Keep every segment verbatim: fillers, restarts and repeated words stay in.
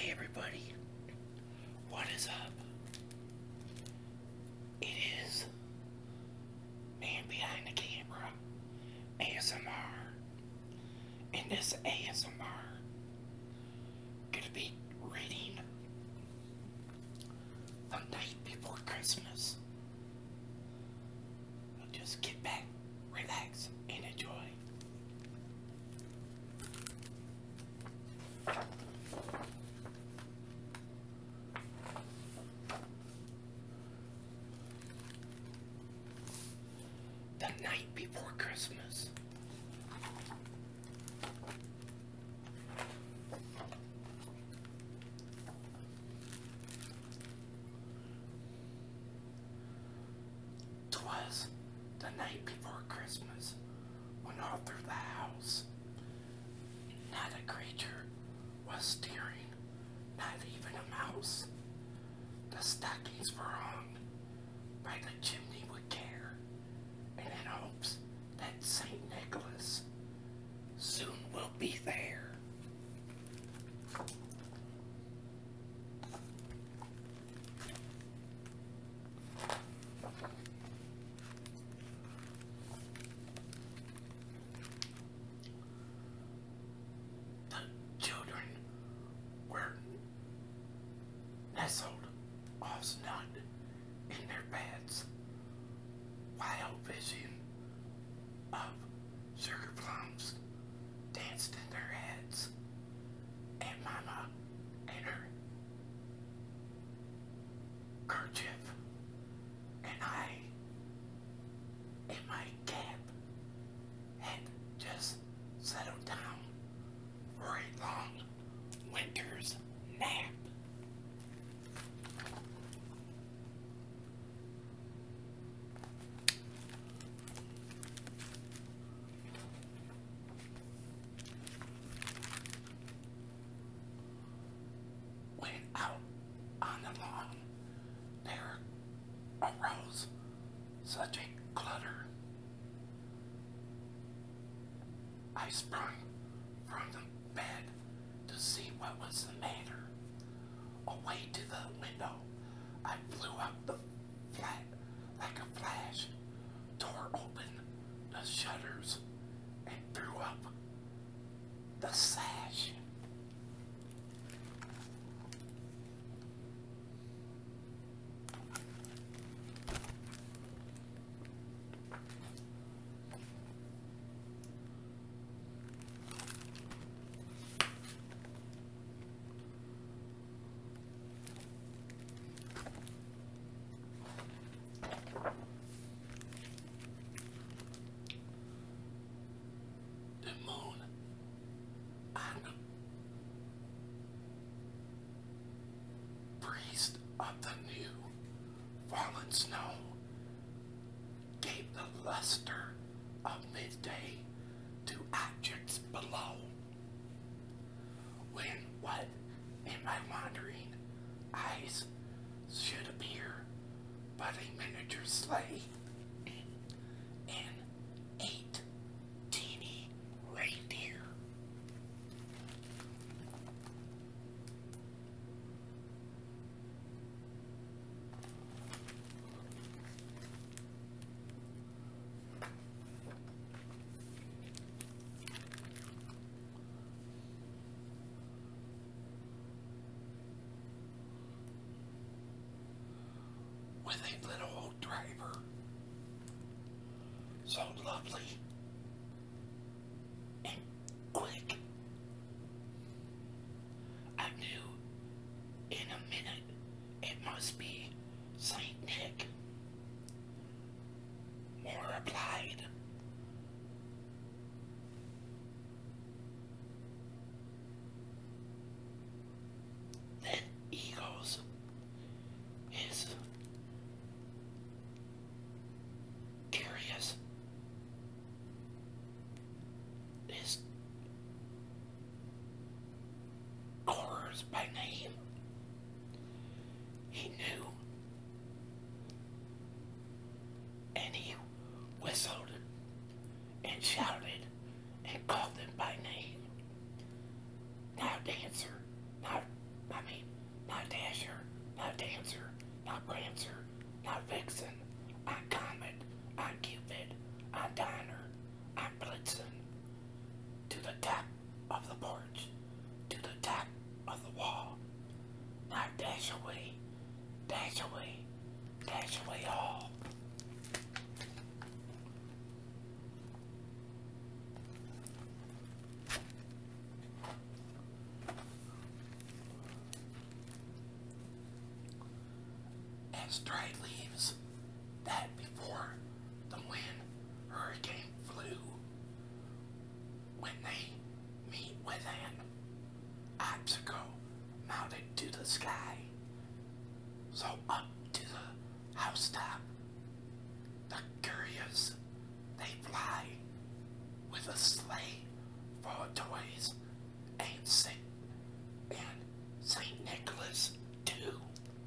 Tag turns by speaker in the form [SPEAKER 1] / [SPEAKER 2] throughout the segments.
[SPEAKER 1] Hey everybody, what is up? It is Man Behind the Camera, A S M R. In this A S M R, gonna be reading The Night Before Christmas. Just get back, relax, and enjoy. The Night Before Christmas. Twas the night before Christmas, when all through the house not a creature was stirring, not even a mouse. The stockings were hung by the chimney with care, and in hopes that Saint Nicholas soon will be there. The children were nestled all snug in their beds, while vision of sugar plums danced in their heads, and Mama and her kerchief, and I in my cap had just settled down for a long winter's nap. When out on the lawn there arose such a clutter, I sprung from the bed to see what was the matter. Away to the window I flew up the flat like a flash, tore open the shutters, and threw up the sash. The moon on the breeze of the new fallen snow gave the luster of midday to objects below. When what in my wandering eyes should appear but a miniature sleigh and eight teeny reindeer. With a little old driver, so lovely and quick. I knew in a minute it must be Saint Nick. More applied. Then he goes his curious, his horrors by name. He knew, and he whistled and shouted and called them by name. Now, dancer, now, now as dry leaves that before the wind hurricane flew, when they meet with an obstacle mounted to the sky. So up to the housetop, the curious, they fly with a sleigh full of toys and Saint and Saint Nicholas too.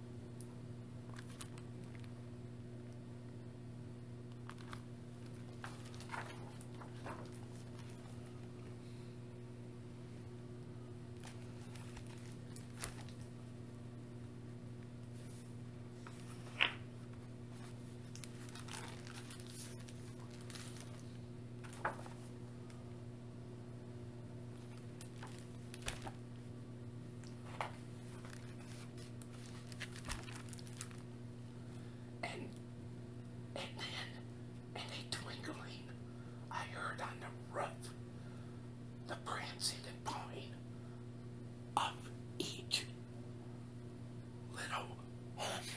[SPEAKER 1] And and then in a twinkling I heard on the roof the prancing and pawing of each little hoof.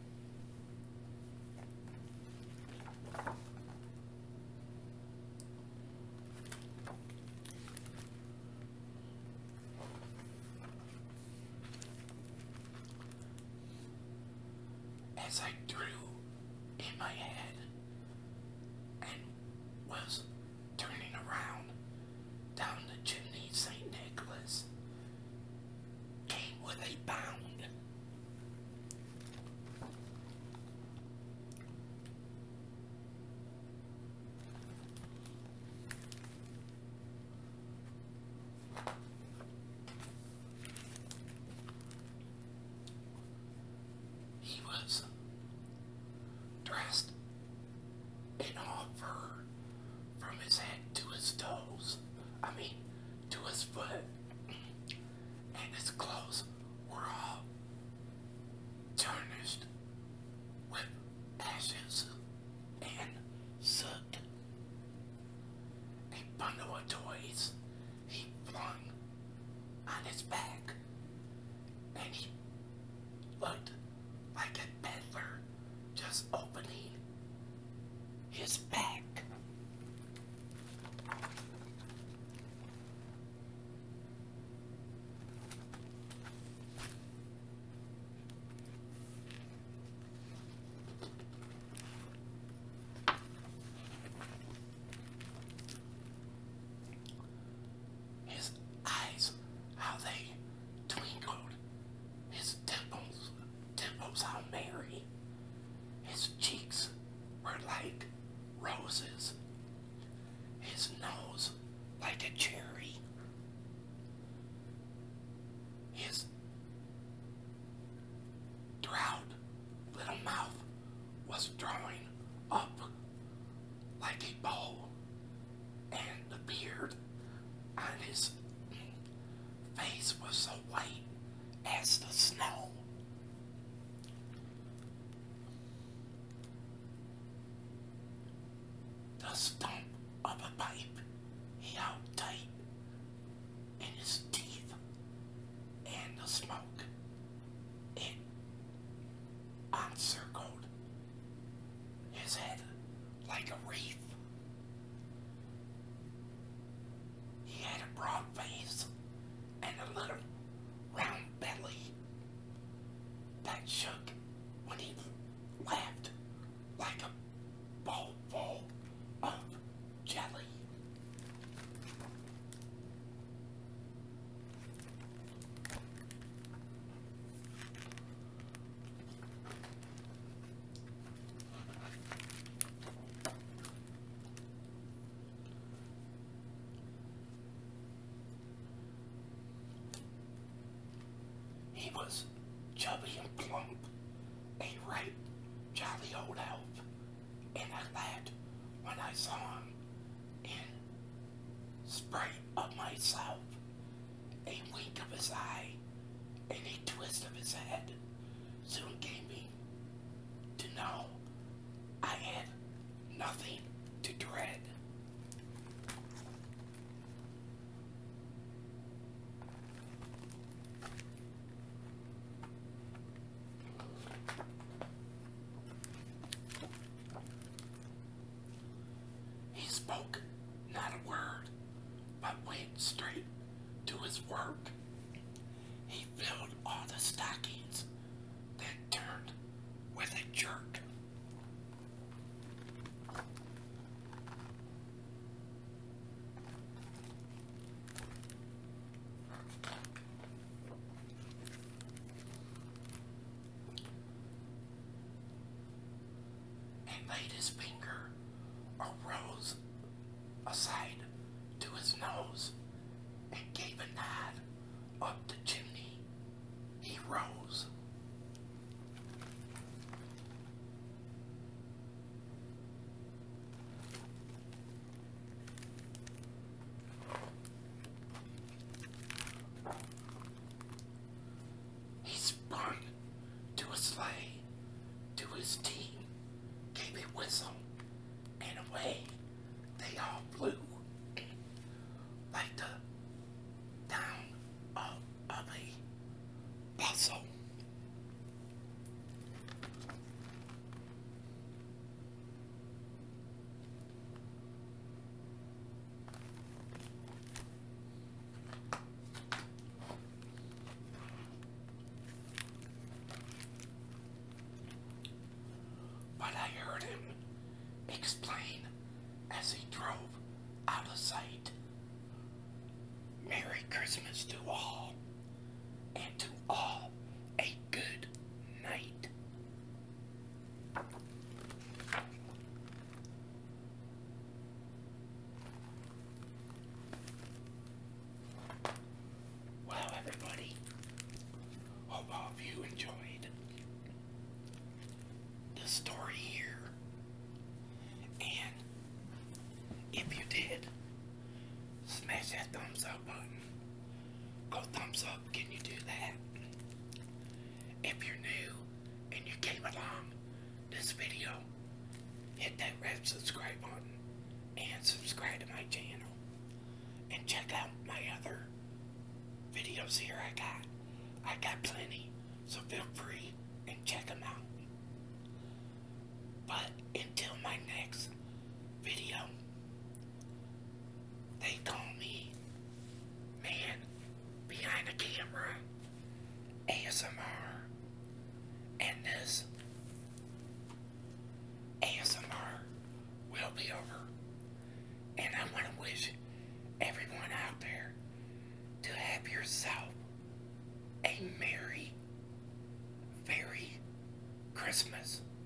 [SPEAKER 1] As I drew in my head and was turning around down the chimney, Saint Nicholas came with a bound. He was dressed in all fur from his head to his toes. I mean, to his foot. And his clothes were all tarnished with ashes and soot. A bundle of toys he flung on his back, and he looked like a peddler just opening his back. His eyes, how they twinkled, his dimples, dimples how merry. His cheeks were like roses, his nose like a cherry, his proud little mouth was drawing up like a bow, and the beard on his face was so white as the snow. The stump of a pipe he held tight in his teeth, and the smoke, it encircled his head like a wreath. He had a broad face and a little round belly that shook when he laughed like a bowl full of jelly. He was chubby and plump, a right jolly old elf, and I laughed when I saw him in spite of myself. A wink of his eye and a twist of his head soon gave me to know I had nothing to dread. He filled all the stockings, then turned with a jerk. And laid his finger or rose aside to his nose and gave a nod up the chimney. He rose. He sprung to a sleigh, to his team, gave a whistle, and away they all flew like the down of, of a bustle. But I heard him explain as he drove out of sight. Merry Christmas to all, and to all a good night. Well, everybody, hope all of you enjoyed the story here. And if you did, smash that thumbs up button. Go thumbs up, can you do that? If you're new and you came along this video, hit that red subscribe button and subscribe to my channel. And check out my other videos here I got. I got plenty, so feel free and check them out. But until my next video, they call me Man Behind the Camera A S M R, and this A S M R will be over. And I want to wish everyone out there to have yourself a Merry, Merry Christmas.